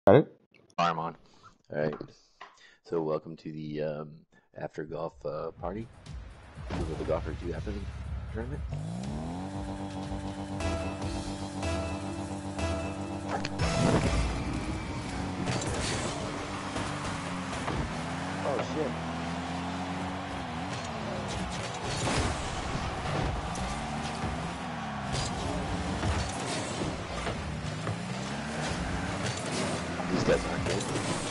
Got it? Arm on. All right. So welcome to the after golf party. What will the golfers do after the tournament? Oh shit! These guys aren't good.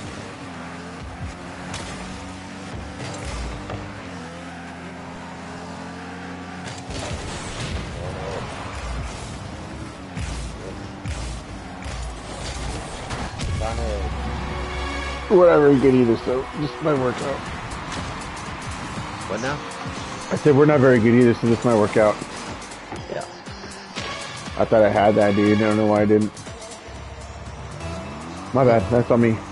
It's on it. Whatever, you can eat this, so this might work out. What now? I said we're not very good either, so this might work out. Yeah. I thought I had that, dude. I don't know why I didn't. My bad. That's on me.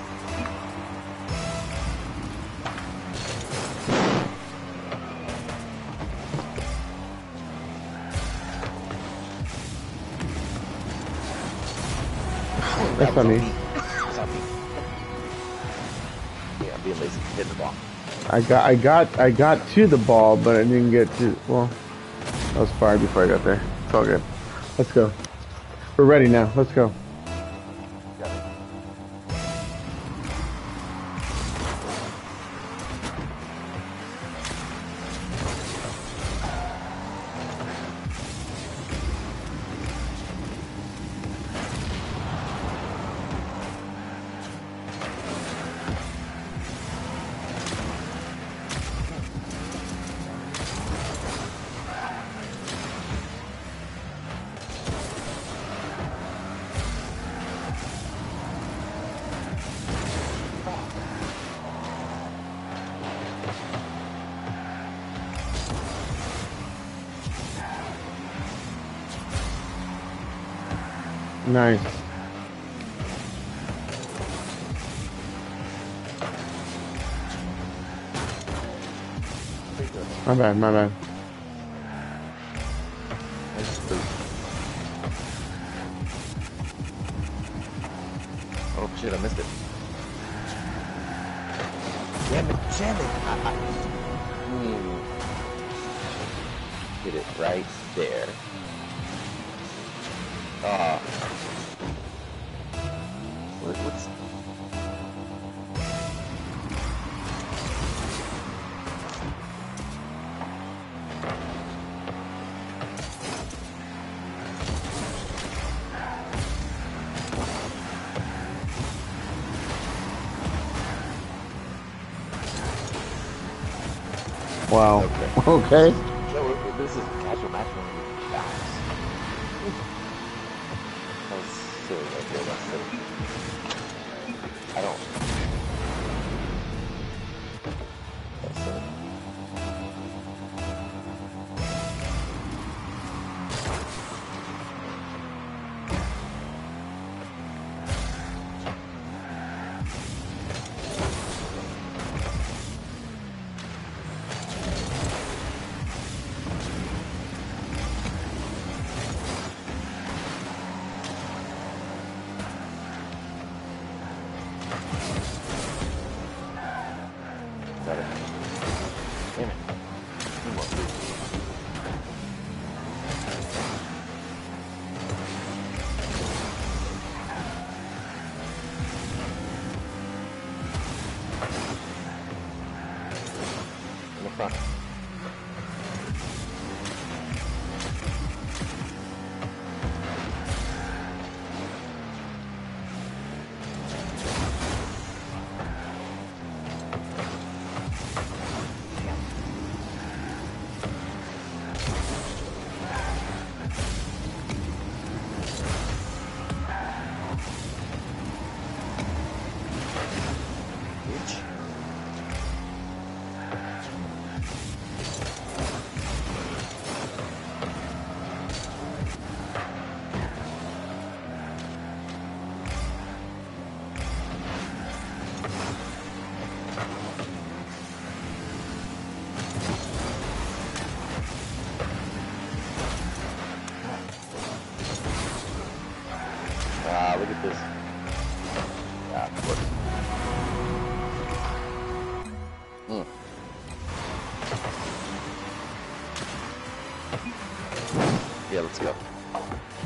That's on me. It's on me. Yeah, I'm being lazy. Hit the ball. I got to the ball, but I didn't get to. Well, I was fired before I got there. It's all good. Let's go. We're ready now. Let's go. Got it. Nice. Pretty good. My bad. My bad. Nice boot. Oh shit! I missed it. Damn it! Damn it! Hit it right there. Ah. What's... Wow. Okay. Okay. So this is casual match when we bounce. That was silly right there. That's silly. I don't... That's silly. Got it. Damn it. Two more, please. In the front. Bitch.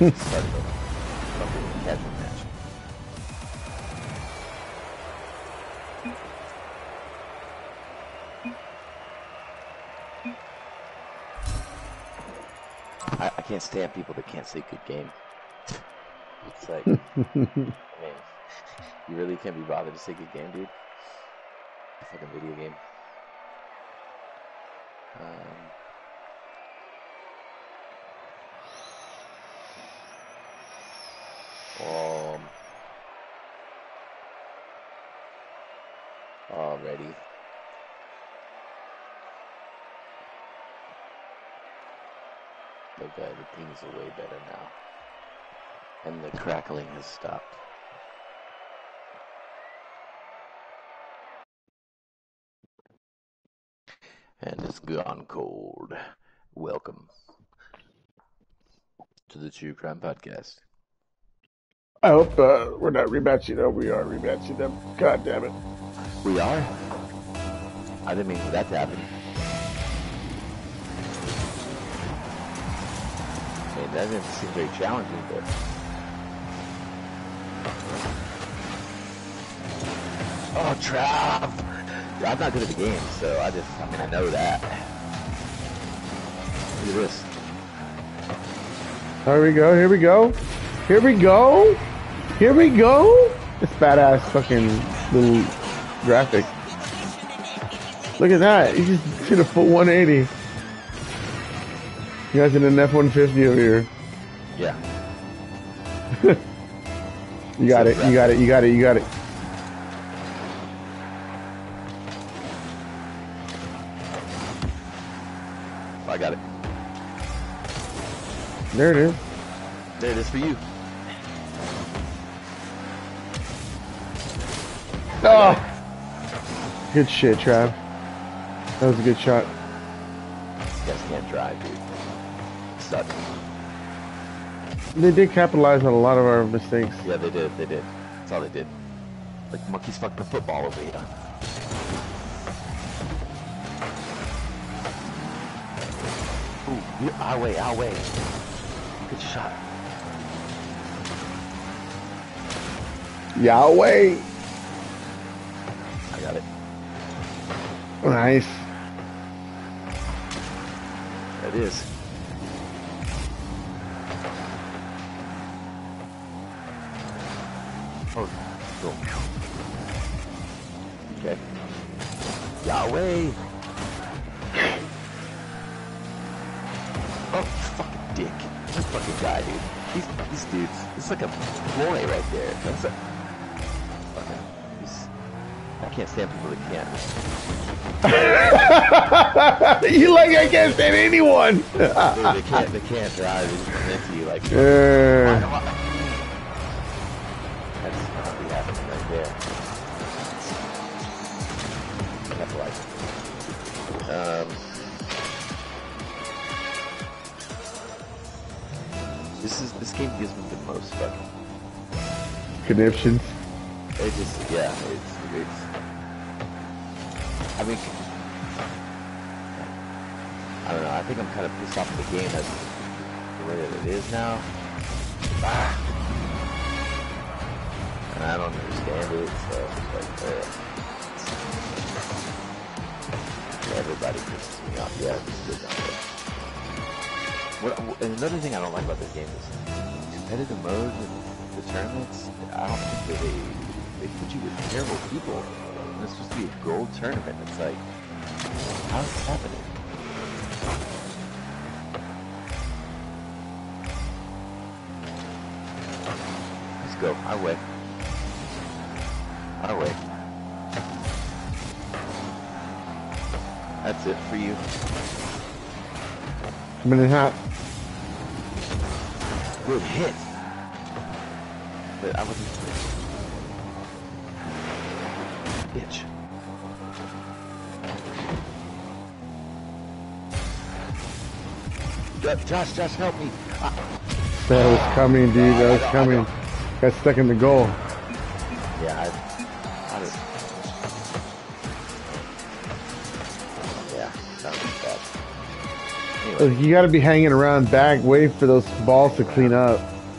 Started a fucking casual match. I can't stand people that can't say good game. It's like, I mean, you really can't be bothered to say good game, dude. A fucking video game. Already. Okay, the pings are way better now. And the crackling has stopped. And it's gone cold. Welcome to the True Crime Podcast. I hope we're not rematching them. We are rematching them. God damn it. We are? I didn't mean for that to happen. I mean, that didn't seem very challenging, but... Oh, trap! I'm not good at the game, so I know that. Look at this. Here we go, here we go. Here we go. Here we go. This badass fucking little graphic. Look at that. He just did a full 180. You guys in an F-150 over here. Yeah. You got it, you got it, you got it, you got it. I got it. There it is. There it is for you. Oh! Good shit, Trav. That was a good shot. These guys can't drive, dude. Suck. They did capitalize on a lot of our mistakes. Yeah, they did. They did. That's all they did. Like monkeys fucking the football over here. Ooh, our way, our way. Good shot. Yahweh! I got it. Nice. That is. Oh, cool. Okay. Yahweh! Oh, fucking dick. This fucking guy, dude. These dudes. It's like a ploy right there. That's a... Fucking... I can't stand people that can't. You like I can't stand anyone! Dude, they can't drive. They just present to you like... That's probably happening right there. That's like... This game gives me the most fucking Conniptions. it just it's I mean I don't know, I think I'm kind of pissed off with the game as the way that it is now. And I don't understand it, so it's like everybody pisses me off. Yeah, it's good now. And another thing I don't like about this game is competitive mode and the tournaments. I don't think that they put you with terrible people. And it's supposed to be a gold tournament. It's like, how is this happening? Let's go. Our way. Our way. That's it for you. Coming in hot. Good hit. But I wasn't... Bitch. Josh, help me. That was coming, dude. That was coming. Got stuck in the goal. Yeah, yeah, that was bad. Anyway. Look, you gotta be hanging around back, wait for those balls to clean up.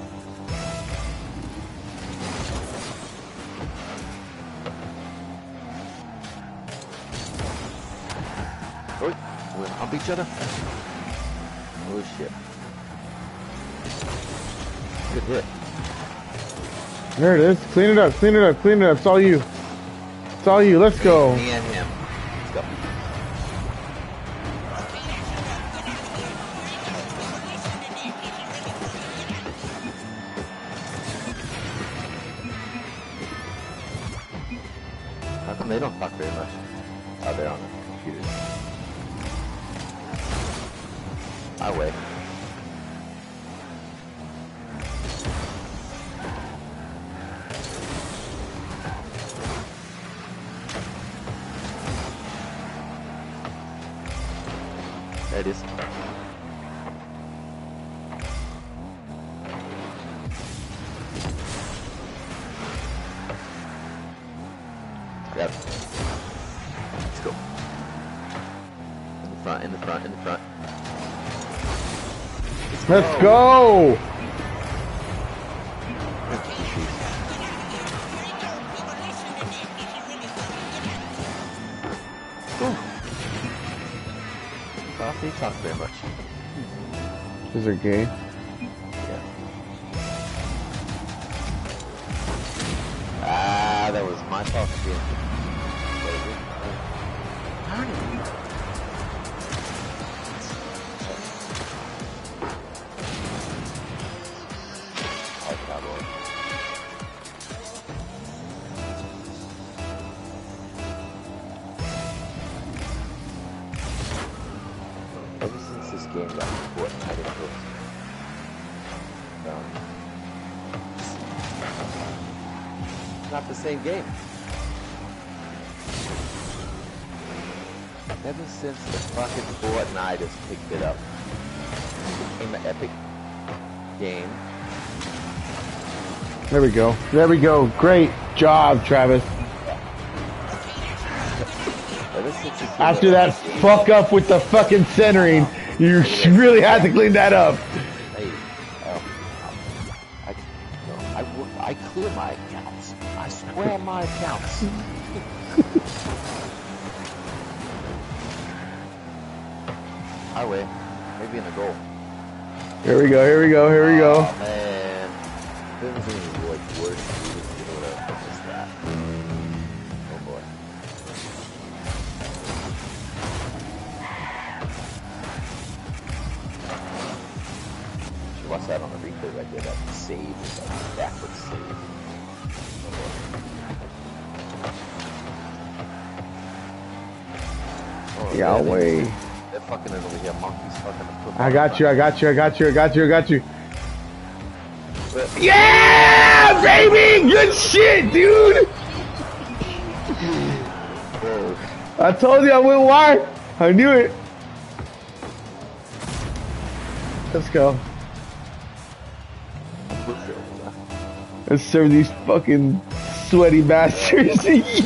Oh, we're gonna hump each other. Oh shit. Good hit. There it is. Clean it up, clean it up, clean it up. It's all you. It's all you. Let's go. Me and him. Let's go. How come they don't talk very much? Oh, they're on the computers. My way. There it is. Yep. Let's go. In the front, in the front, in the front. Let's go. They talk very much. Is it gay? Yeah. Ah, that was my fault again. Ever since this game got important, I didn't go. It's not the same game. Ever since the fucking Fortnite has picked it up, it became an epic game. There we go. There we go. Great job, Travis. After that fuck up with the fucking centering, you really had to clean that up. Hey, I clear my accounts. I swear my accounts. Highway, maybe in the goal. Here we go. Here we go. Here we go. Oh man, this is like worse. You know what I missed that. Oh boy. Watch that on the replay right there. That save is like a backwards save. Oh, Yeah, way. They're fucking over here. Monkeys fucking. I got you. I got you. I got you. I got you. I got you. Yeah, baby! Good shit, dude! I told you I went wide. I knew it. Let's go. Let's serve these fucking sweaty bastards.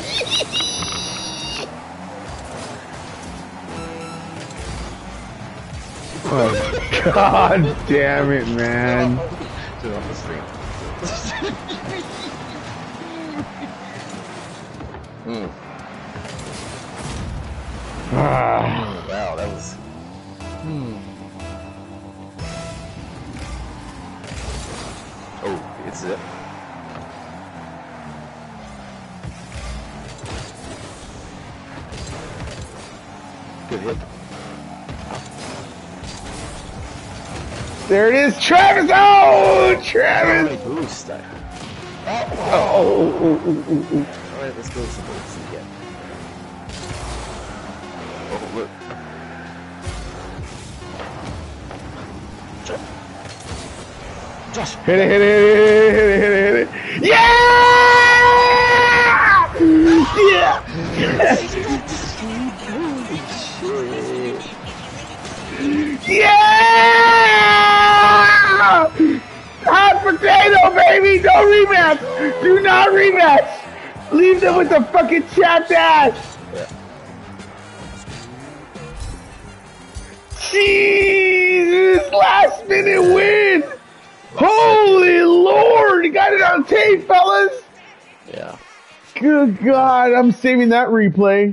Oh, God damn it, man. Wow, that was. Oh, it's it. Good hit. There it is, Travis! Oh, Travis! Boost. Oh. Alright, let's go to some boosts again. Oh, look. Josh. Hit it, hit it, hit it, hit it, hit it. Yeah! Yeah! Yeah! Hot potato, baby! No rematch! Do not rematch! Leave them with the fucking chapped ass! Jesus! Last minute win! Holy Lord! You got it on tape, fellas! Yeah. Good God, I'm saving that replay.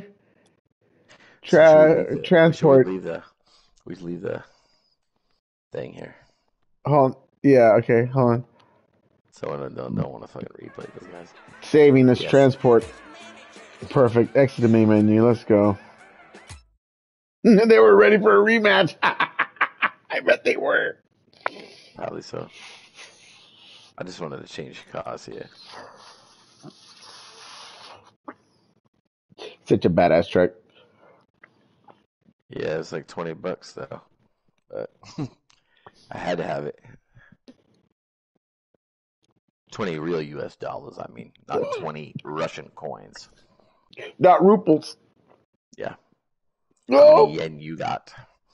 Transport. We should leave the thing here. Hold on. Yeah, okay, hold on. So I don't want to fucking replay those guys. Saving this Yes. transport. Perfect. Exit the main menu. Let's go. They were ready for a rematch. I bet they were. Probably so. I just wanted to change cars here. Such a badass truck. Yeah, it's like $20 though. But I had to have it. 20 real US dollars, I mean, not 20 Russian coins. Not ruples. Yeah. No. How many yen you got?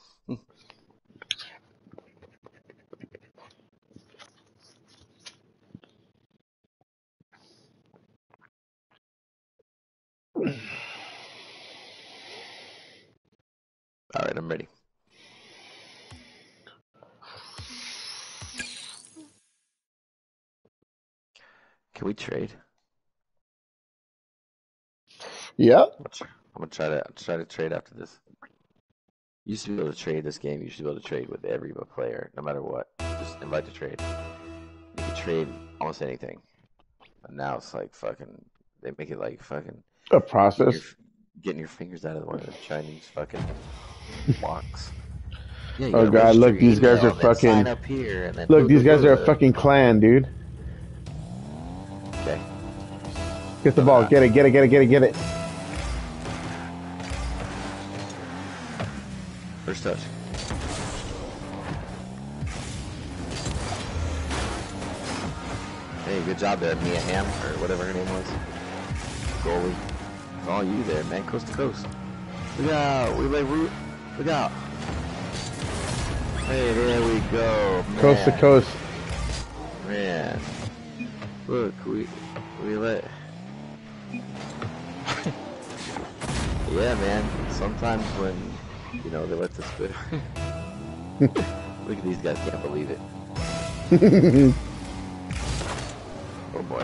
All right, I'm ready. Can we trade? Yep. I'm gonna try to trade after this. You used to be able to trade this game. You used to be able to trade with every player, no matter what. Just invite to trade. You can trade almost anything. But now it's like fucking. They make it like fucking. A process. Getting your fingers out of one of the Chinese fucking blocks. Yeah, Oh God! Look, these guys are fucking. Sign up here and then look, these guys are a fucking clan, dude. Okay. Get the ball. Get it. Get it. Get it. Get it. Get it. First touch. Hey, good job there, Mia Hamm, or whatever her name was. Goalie. It's all you there, man. Coast to coast. Look out. We lay root. Look out. Hey, there we go. Man. Coast to coast. Man. Look, we let. Yeah, man. Sometimes when, you know, they let this go. Look at these guys, can't believe it. Oh boy.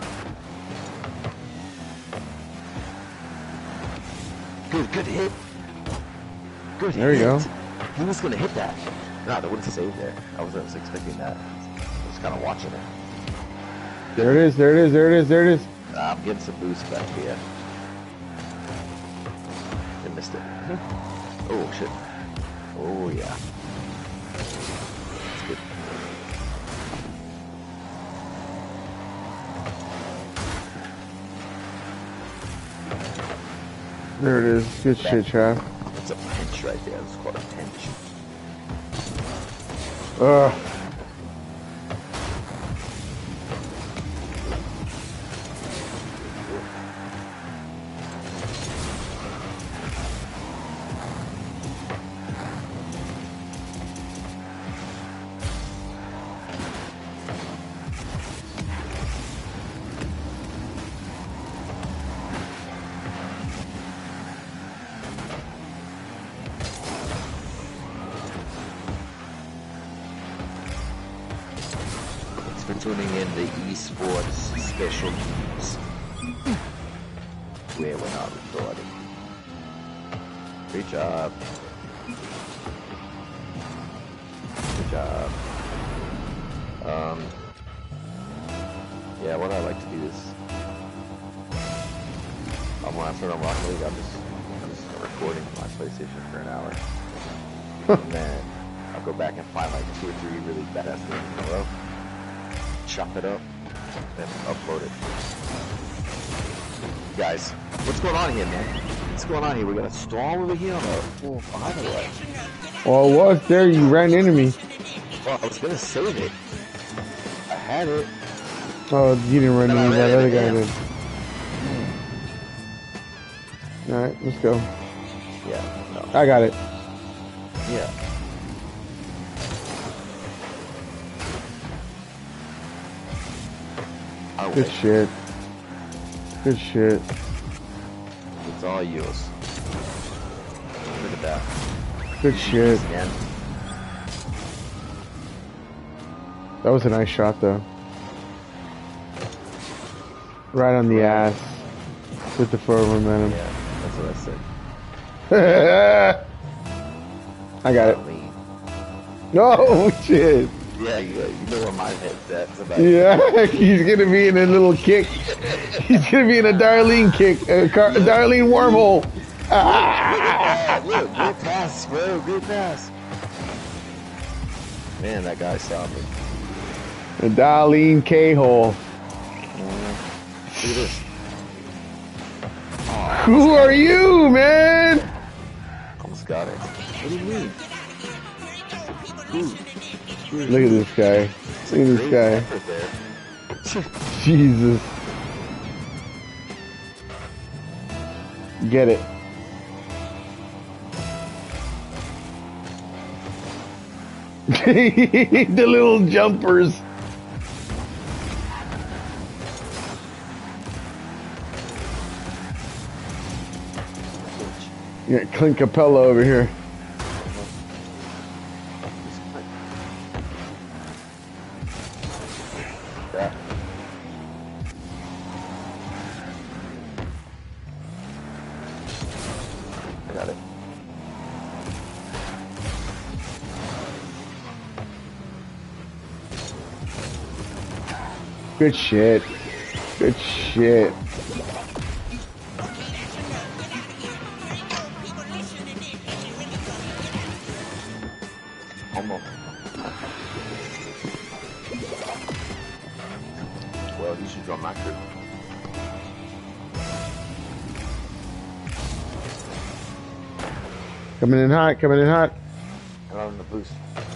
Good hit. Good hit. There you go. He was gonna hit that. No, they wouldn't save there. I wasn't expecting that. I was kind of watching it. There it is. There it is. There it is. There it is. I'm getting some boost back here. They missed it. Oh shit. Oh yeah. That's good. There it is. Good shit, Trav. That's a pinch right there. That's called a pinch. Ugh. For tuning in the esports special news, where we're not recording. Great job. Good job. Yeah, what I like to do is, when I turn on Rocket League, I'm just recording my PlayStation for an hour, and then I'll go back and find like 2 or 3 really badass games in a row. Chop it up and upload it. Guys, what's going on here, man? What's going on here? We got a stall over here on the 405 or what? Well, it was there. You ran into me. Well, I was gonna save it. I had it. Oh, you didn't run into me. That other guy did. All right, let's go. Yeah. No. I got it. Yeah. Good shit. Good shit. It's all yours. Look at that. Good shit. Man. That was a nice shot, though. Right on the ass. With the forward momentum. Yeah, that's what I said. I got it. Oh, shit. Yeah, you know where my head's at. Yeah, he's gonna be in a little kick. He's gonna be in a Darlene kick, a Darlene wormhole. Look, good pass, bro, good pass. Man, that guy saw me. A Darlene K-hole. Look at this. Oh, who are you, man? Almost got it. What do you mean? Look at this guy. Look at this guy. Jesus. Get it. The little jumpers. You got Clint Capella over here. Got it. Good shit. Good shit. Almost. Well, you should draw my crew. Coming in hot, coming in hot. I'm on the boost.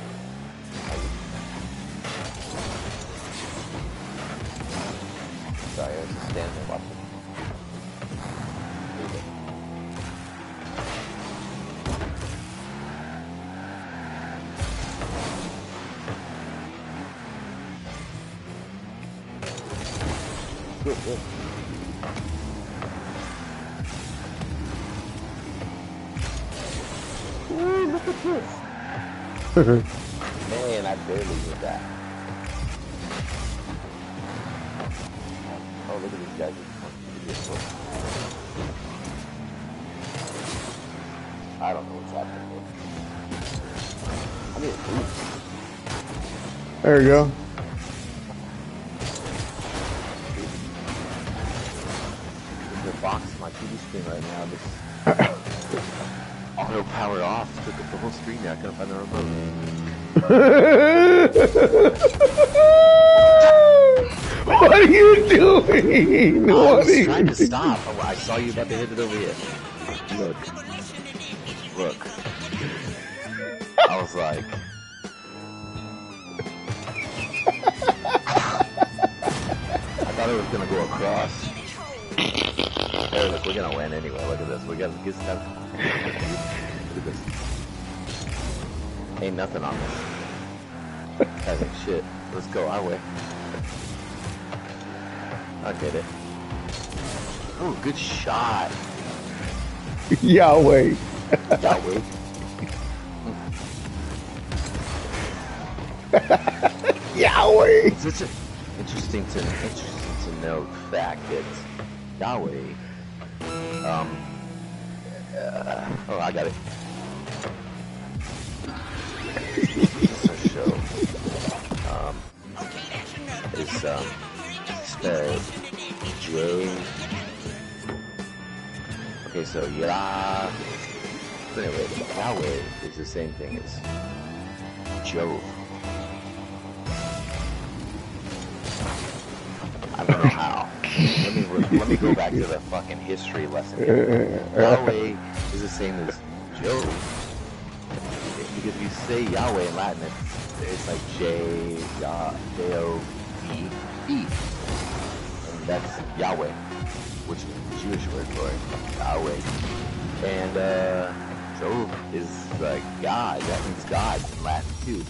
Sorry, I was just standing there watching. Good, good. Ooh, look at this. Man, I barely did that. Oh, look at these guys. I don't know what's happening here. I need a boost. There we go. The box, my TV screen right now, this auto power off, took up the whole screen now, I couldn't find the remote. What are you doing? I What was are you trying to doing? stop. Oh, I saw you about to hit it over here. Look. Look. I was like... I thought it was going to go across. Hey, look, we're gonna win anyway. Look at this. We got get stuff. Look at this. Ain't nothing on this. That's like shit. Let's go our way. I get it. Oh, good shot. Yahweh. Yahweh. Yahweh. It's such an interesting to note fact that Yahweh. Oh, I got it. Just to show. Is spelled J. Okay, so Yah. But anyway, Yahweh is the same thing as Jove. I don't know how. Let me go back to the fucking history lesson here. Yahweh is the same as Jove. Because if you say Yahweh in Latin, it's like J-O-V-E. And that's Yahweh, which is the Jewish word for it. Yahweh. And Jove is like God. That means God in Latin too.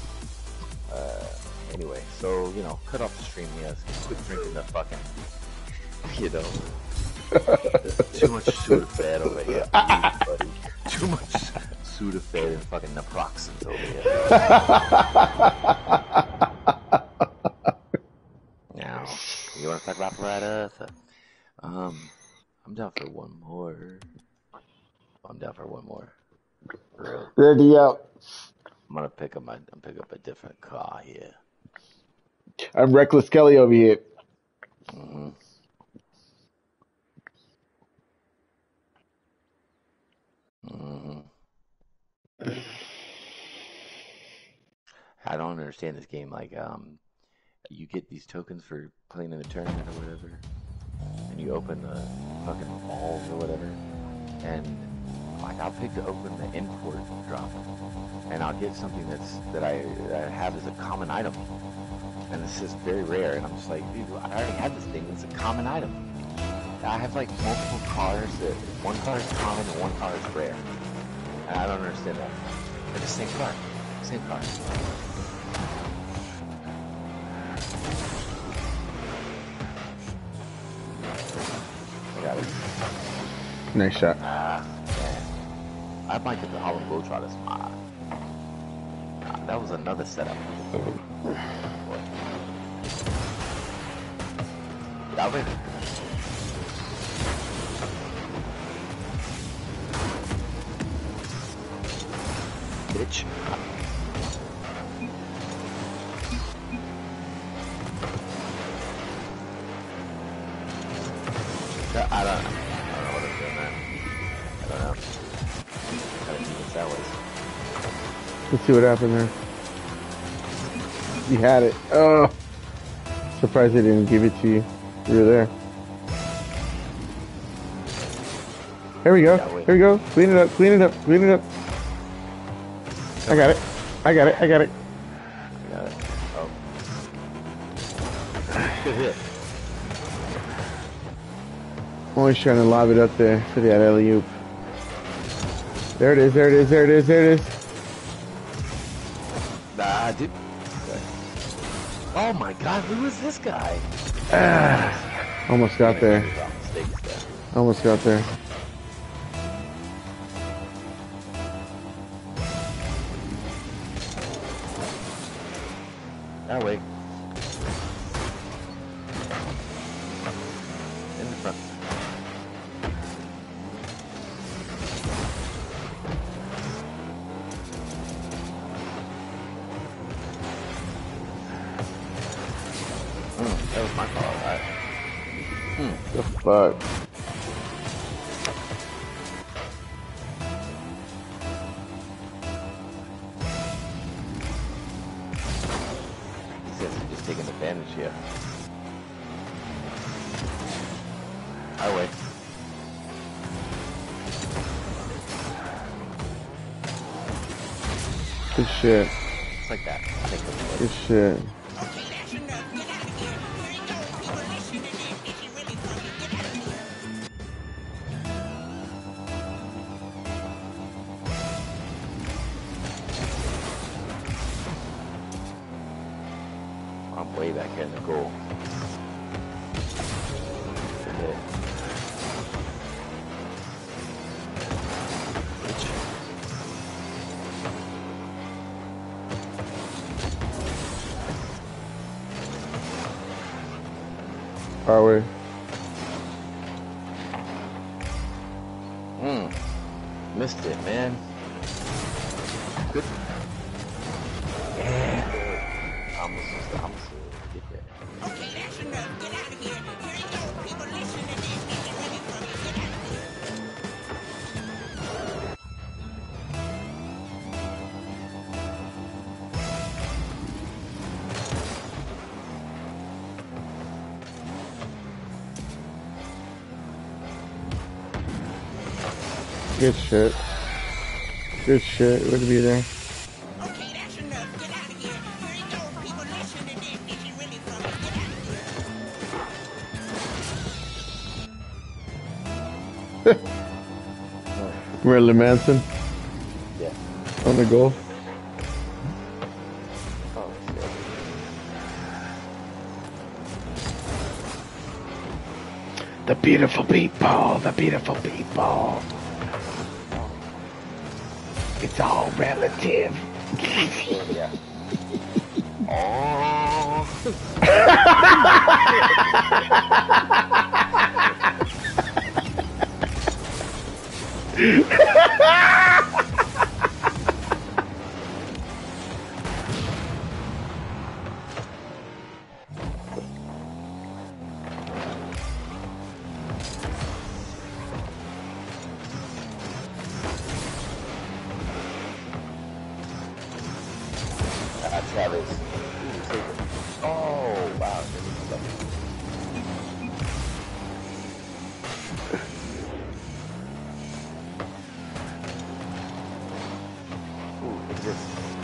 Anyway, so, you know, cut off the stream, yes. Quit drinking the fucking, you know, too much Sudafed over here, buddy. Too much Sudafed and fucking naproxen over here. Now, you want to talk about Flat Earth? I'm down for one more. I'm down for one more. For real. Ready out. I'm gonna pick up a different car here. I'm Reckless Kelly over here. Mm-hmm. Mm-hmm. I don't understand this game. Like, you get these tokens for playing in the tournament or whatever, and you open the fucking balls or whatever, and like I'll pick to open the import drop, and I'll get something that I have as a common item, and it's just very rare, and I'm just like, dude, I already have this thing. It's a common item. I have like multiple cars that one car is common and one car is rare, and I don't understand that. They're the same car, same car. Got it. Nice shot. I might get the Hollow Globetrotter. That was another setup. Get out of here. Bitch. I don't know what I'm doing there. I don't know. I didn't see what that was. Let's see what happened there. You had it. Oh. Surprised they didn't give it to you. You were there. Here we go. Here we go. Clean it up. Clean it up. Clean it up. I got it. I got it. I got it. I got it. Oh. Good hit. I'm always trying to lob it up there for that alley-oop. There it is. There it is. There it is. There it is. Nah, dude. Okay. Oh my god, who is this guy? Almost got there. Almost got there. That way. In the front. That was my call, right? The fuck? He says he's just taking advantage here. Highway. Good shit. It's like that. Good shit. I'm way back here in the goal. Okay. Our way. Missed it, man. Good. Yeah. I'm gonna get there. Okay, that's enough. Get out of here. Here you go. People listen to this. Get you ready for it. Get Good shit. Good shit. Way to be there. Okay, that's enough. Get out of here. Here you go. People listen to this. Get you ready for it. Get out of here. Marilyn Manson Yeah. on the Golf. Oh, shit. The beautiful people. The beautiful people. It's all relative. Yeah. Oh. Travis. Ooh, oh, wow. Ooh, what's this?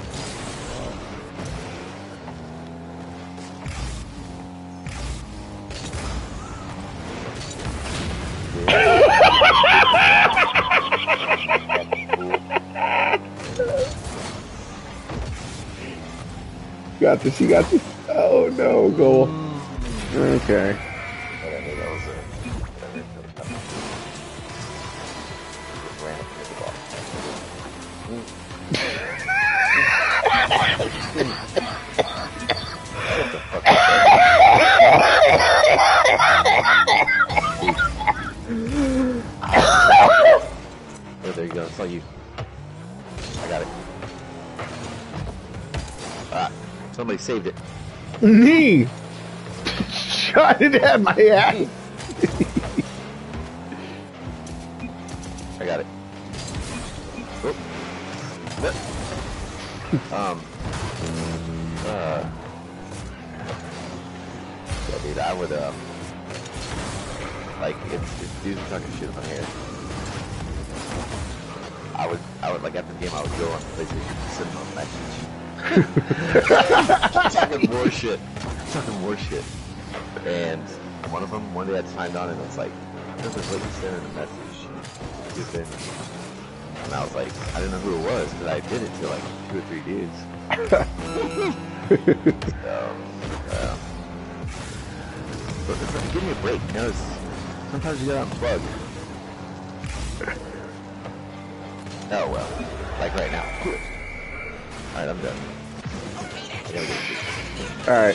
Got this, you got this. Oh no, goal. Okay. Whatever, that was whatever. Ran up into the ball. Shut the fuck up. Oh, there you go. It's all you. I got it. Ah, somebody saved it. Me! Shot it at my ass! I got it. Oop. Yep. Yeah, dude, I would, like, if dudes were talking shit about here, I would, like, after the game, I would go on PlayStation and send them a message. Talking more shit. And one day I signed on and it's like, this is like sending a message. Stupid. And I was like, I didn't know who it was, but I did it to like 2 or 3 dudes. But give me a break, you know, sometimes you gotta unplug. Oh well, like right now. Alright, I'm done. I gotta go. Alright.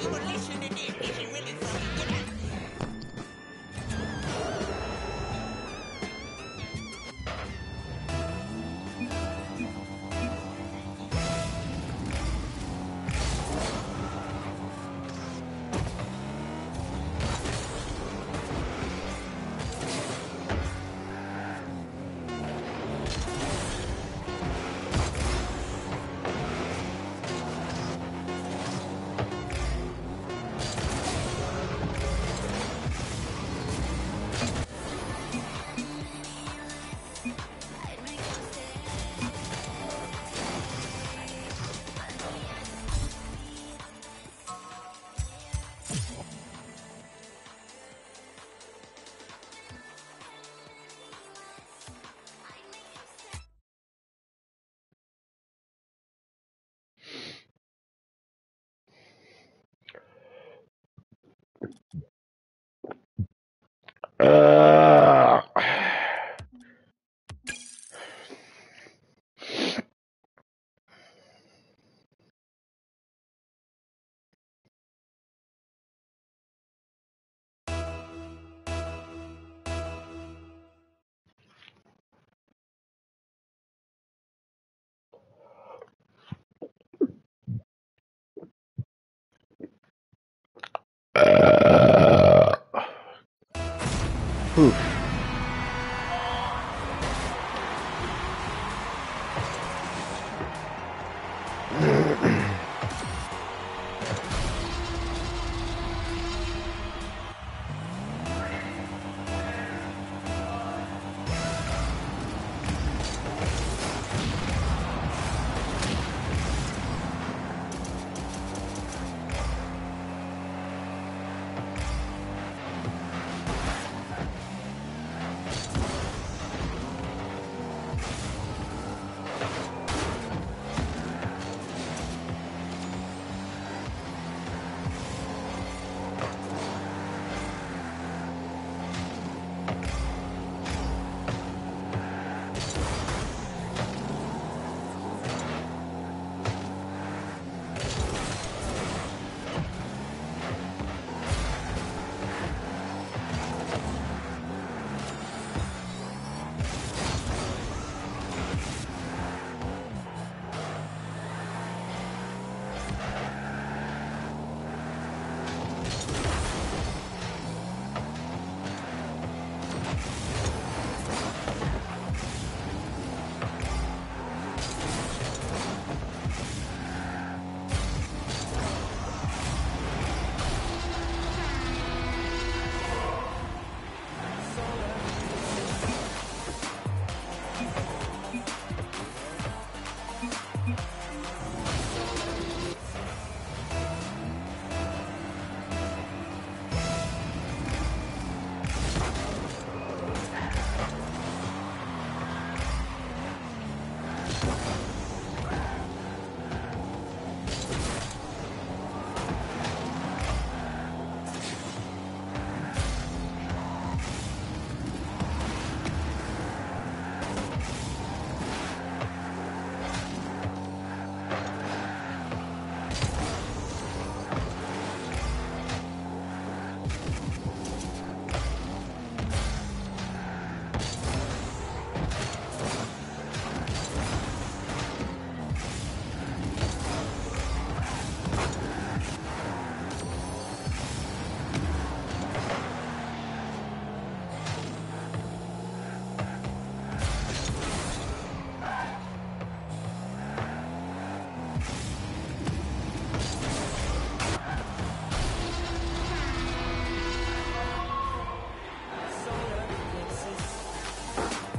Whew.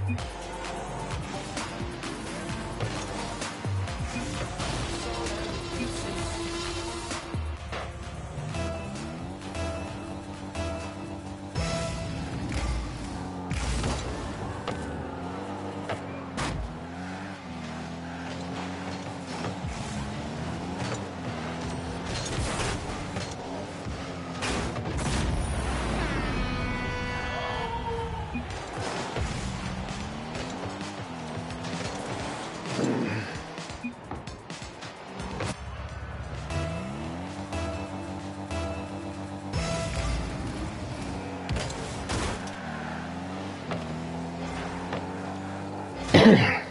Yeah.